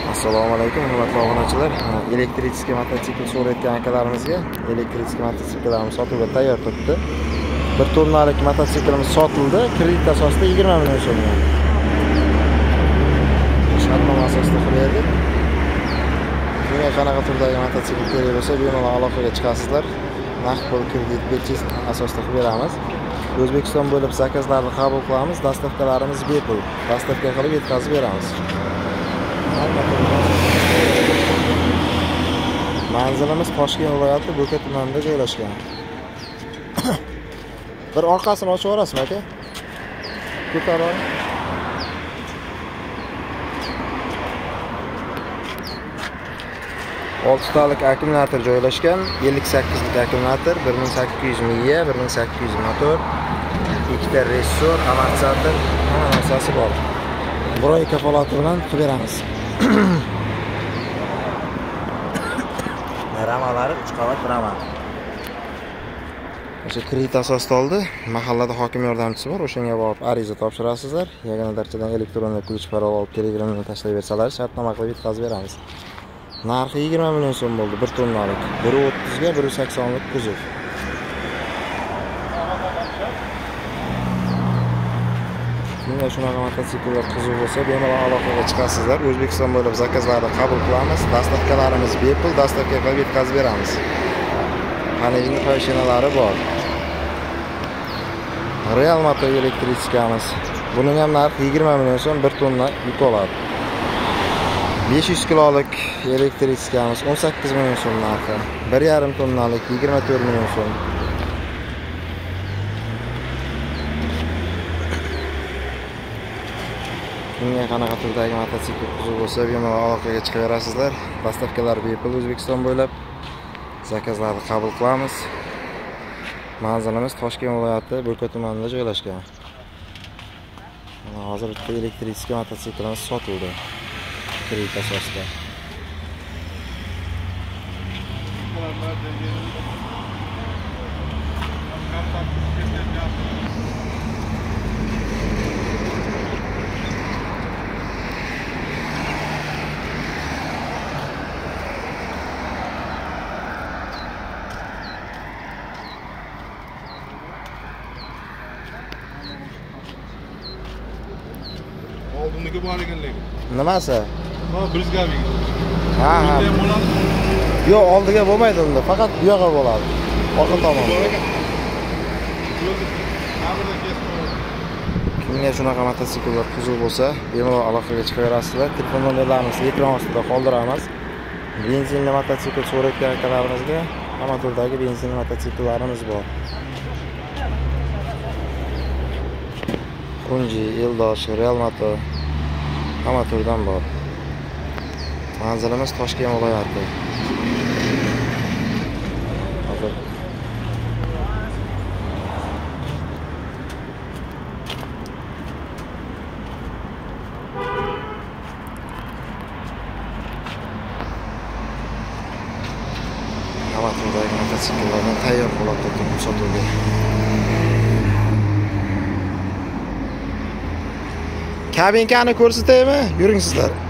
Assalomu alaykum, hurmatli obunachilar. Elektrический mototsikl so'rayotgan akalarimizga elektrический mototsikllarimiz sotuvga tayyor turibdi. 1 tonnalik mototsiklimiz sotildi. Kredit asosida 20 million so'mga. Shartnoma asosida qilyapti. Kimga qanaqa turdagi mototsikl kerak bo'lsa, bemalol aloqaga chiqasizlar. Naqd pul kredit bejiz asosida qilib beramiz. O'zbekiston bo'ylab zakazlarni qabul qilamiz. Dastavkalarimiz bepul. Dastavka qilib yetkazib beramiz. Manzilimiz Toshkent viloyati Bo'ka tumanida joylashgan. Bir orqasini ochib yuborasizmi aka? Ko'tarib. Oltitalik akkumulyator joylashgan, 58 lik akkumulyator, 1800 miya, 1800 motor, 2 ta ressor, amortizator, hamma narsasi bor. Buroy kafolati bilan qilib beramiz. Ramalari 3 qavat rama. O'sha kredit asosida oldi. Mahallada hokim yordamchisi bor, o'shanga borib ariza topshirasizlar. Yagona darchadan elektron ключ parol olib Telegramdan tashlab bersalar, shartnoma qilib yetkazib beramiz. Narxi 20 million so'm bo'ldi 1 tonnalik. 130 ga 180 lik kuzov. Kimga shunaqa mototsikllar qiziq bo'lsa, bemalol aloqaga chiqasizlar. O'zbekiston bo'ylab zakazlarni qabul qilamiz. Dastavkalarimiz bepul, dastavka qilib yetkazib beramiz. Panelning mashinalari bor. Real moto elektrichkamiz. Buning ham narxi 20 million so'm 1 tonna yuk oladi. 500 kilolik elektrichkamiz 18 million so'm narxi. 1,5 tonnalik 24 million so'm. Kimga qanaqa turdagi mototsikl qiziq bo'lsa, bemalol aloqaga chiqaverasizlar. Dastavkalar bepul O'zbekiston bo'ylab zakazlarni qabul qilamiz. Manzilimiz Toshkent viloyati Bo'ka tumanida joylashgan. Hozir bitta elektrichka mototsiklimiz sotildi. Kredit asosida. Oldingi bor ekanligi. Nimasi? Ha, brizgaving. Ha. Yo'q, oldiga bo'lmaydi unda, faqat bu yoqqa bo'ladi. Orqa tomonga. Kimga shunaqa mototsikllar qiziq bo'lsa, bemalol aloqaga chiqaverasizlar. Telefon nomerlarimizni ekran ostida qoldiramiz. Benzinli mototsikl so'rayotgan akalarimizga hamma turdagi benzinli mototsikillarimiz bor. Unji, Eldosh, Real moto hamma turdan bor. Manzilimiz Toshkent viloyati. Hozir hamma turdagi mototsikllardan tayyor holatda turib sotuvga. Kabinkani ko'rsataymi? Yuring sizlar.